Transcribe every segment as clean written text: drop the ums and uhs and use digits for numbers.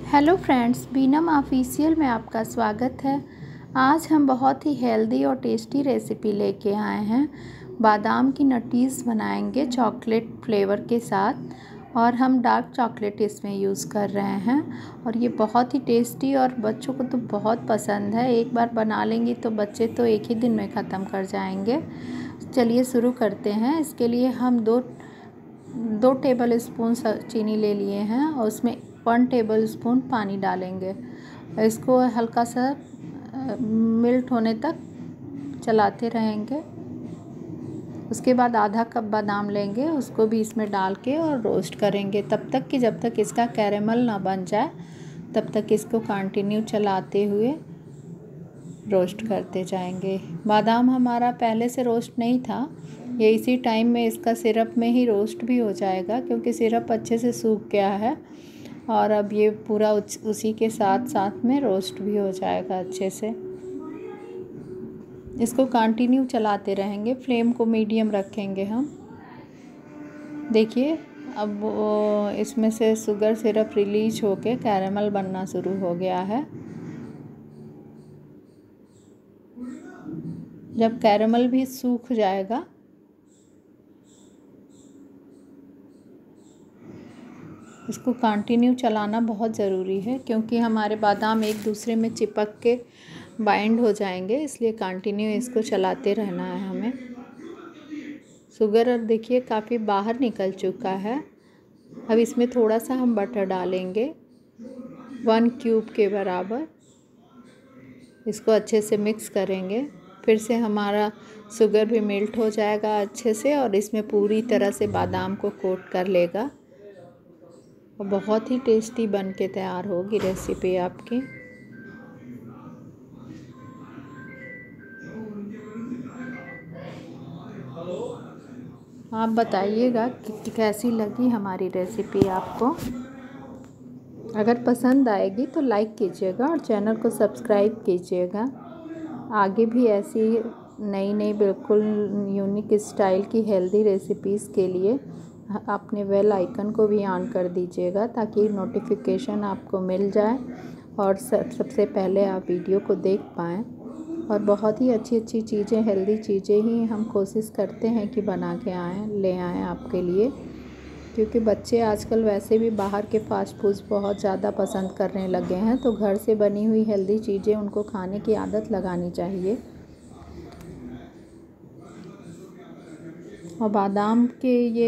Hello friends, बीनम official में आपका स्वागत है। आज हम बहुत ही हेल्दी और टेस्टी रेसिपी लेके आए हैं। बादाम की नट्टीज़ बनाएंगे चॉकलेट फ्लेवर के साथ, और हम डार्क चॉकलेट इसमें यूज़ कर रहे हैं। और ये बहुत ही टेस्टी और बच्चों को तो बहुत पसंद है। एक बार बना लेंगी तो बच्चे तो एक ही दिन में ख़त्म कर जाएंगे। चलिए शुरू करते हैं। इसके लिए हम दो टेबल स्पून चीनी ले लिए हैं और उसमें 1 टेबल स्पून पानी डालेंगे। इसको हल्का सा मिल्ट होने तक चलाते रहेंगे। उसके बाद आधा कप बादाम लेंगे, उसको भी इसमें डाल के और रोस्ट करेंगे तब तक कि जब तक इसका कैरेमल ना बन जाए, तब तक इसको कंटिन्यू चलाते हुए रोस्ट करते जाएंगे। बादाम हमारा पहले से रोस्ट नहीं था, ये इसी टाइम में इसका सिरप में ही रोस्ट भी हो जाएगा, क्योंकि सिरप अच्छे से सूख गया है। और अब ये पूरा उसी के साथ साथ में रोस्ट भी हो जाएगा अच्छे से। इसको कंटिन्यू चलाते रहेंगे, फ्लेम को मीडियम रखेंगे हम। देखिए अब इसमें से शुगर सिरप रिलीज होके कैरेमल बनना शुरू हो गया है। जब कैरेमल भी सूख जाएगा इसको कंटिन्यू चलाना बहुत ज़रूरी है, क्योंकि हमारे बादाम एक दूसरे में चिपक के बाइंड हो जाएंगे, इसलिए कंटिन्यू इसको चलाते रहना है हमें। शुगर अब देखिए काफ़ी बाहर निकल चुका है। अब इसमें थोड़ा सा हम बटर डालेंगे, 1 क्यूब के बराबर। इसको अच्छे से मिक्स करेंगे। फिर से हमारा शुगर भी मेल्ट हो जाएगा अच्छे से, और इसमें पूरी तरह से बादाम को कोट कर लेगा। और बहुत ही टेस्टी बन के तैयार होगी रेसिपी आपकी। आप बताइएगा कि कैसी लगी हमारी रेसिपी आपको। अगर पसंद आएगी तो लाइक कीजिएगा और चैनल को सब्सक्राइब कीजिएगा। आगे भी ऐसी नई बिल्कुल यूनिक स्टाइल की हेल्दी रेसिपीज़ के लिए अपने बेल आइकन को भी ऑन कर दीजिएगा, ताकि नोटिफिकेशन आपको मिल जाए और सबसे पहले आप वीडियो को देख पाएँ। और बहुत ही अच्छी चीज़ें, हेल्दी चीज़ें ही हम कोशिश करते हैं कि बना के ले आएँ आपके लिए, क्योंकि बच्चे आजकल वैसे भी बाहर के फास्ट फूड्स बहुत ज़्यादा पसंद करने लगे हैं। तो घर से बनी हुई हेल्दी चीज़ें उनको खाने की आदत लगानी चाहिए। और बादाम के ये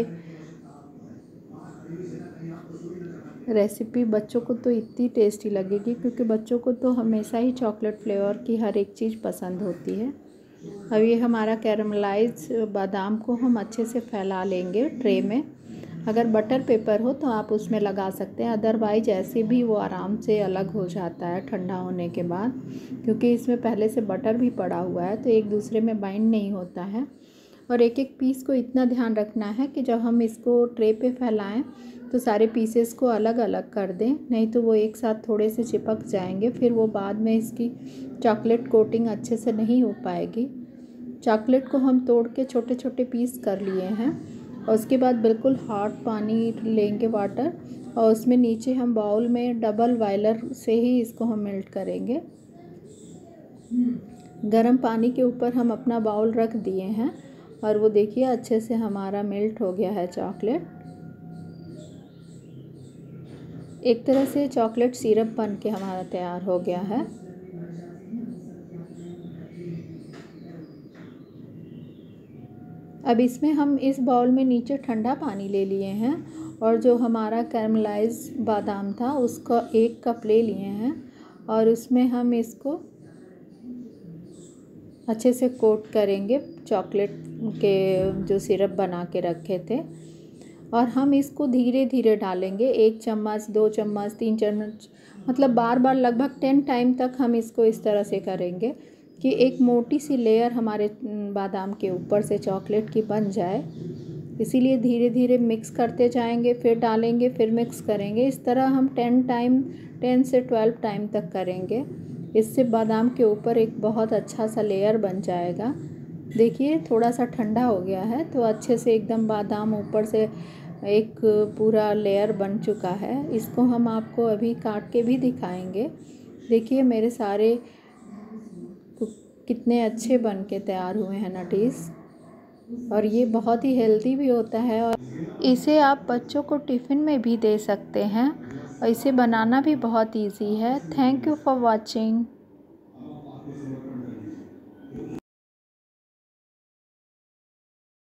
रेसिपी बच्चों को तो इतनी टेस्टी लगेगी, क्योंकि बच्चों को तो हमेशा ही चॉकलेट फ्लेवर की हर एक चीज़ पसंद होती है। अब ये हमारा कैरमलाइज बादाम को हम अच्छे से फैला लेंगे ट्रे में। अगर बटर पेपर हो तो आप उसमें लगा सकते हैं, अदरवाइज ऐसे भी वो आराम से अलग हो जाता है ठंडा होने के बाद, क्योंकि इसमें पहले से बटर भी पड़ा हुआ है, तो एक दूसरे में बाइंड नहीं होता है। और एक एक पीस को इतना ध्यान रखना है कि जब हम इसको ट्रे पे फैलाएं तो सारे पीसेस को अलग अलग कर दें, नहीं तो वो एक साथ थोड़े से चिपक जाएंगे, फिर वो बाद में इसकी चॉकलेट कोटिंग अच्छे से नहीं हो पाएगी। चॉकलेट को हम तोड़ के छोटे छोटे पीस कर लिए हैं, और उसके बाद बिल्कुल हॉट पानी लेंगे वाटर, और उसमें नीचे हम बाउल में डबल बॉयलर से ही इसको हम मेल्ट करेंगे। गर्म पानी के ऊपर हम अपना बाउल रख दिए हैं, और वो देखिए अच्छे से हमारा मेल्ट हो गया है चॉकलेट। एक तरह से चॉकलेट सिरप बन के हमारा तैयार हो गया है। अब इसमें हम इस बाउल में नीचे ठंडा पानी ले लिए हैं, और जो हमारा कैरमलाइज बादाम था उसका 1 कप ले लिए हैं, और उसमें हम इसको अच्छे से कोट करेंगे चॉकलेट के जो सिरप बना के रखे थे। और हम इसको धीरे धीरे डालेंगे, 1 चम्मच 2 चम्मच 3 चम्मच, मतलब बार बार लगभग 10 टाइम तक हम इसको इस तरह से करेंगे कि एक मोटी सी लेयर हमारे बादाम के ऊपर से चॉकलेट की बन जाए। इसीलिए धीरे धीरे मिक्स करते जाएंगे, फिर डालेंगे, फिर मिक्स करेंगे। इस तरह हम 10 से 12 टाइम तक करेंगे। इससे बादाम के ऊपर एक बहुत अच्छा सा लेयर बन जाएगा। देखिए थोड़ा सा ठंडा हो गया है, तो अच्छे से एकदम बादाम ऊपर से एक पूरा लेयर बन चुका है। इसको हम आपको अभी काट के भी दिखाएंगे। देखिए मेरे सारे कितने अच्छे बन के तैयार हुए हैं नटीज़, और ये बहुत ही हेल्दी भी होता है और इसे आप बच्चों को टिफ़िन में भी दे सकते हैं और इसे बनाना भी बहुत इजी है। Thank you for watching.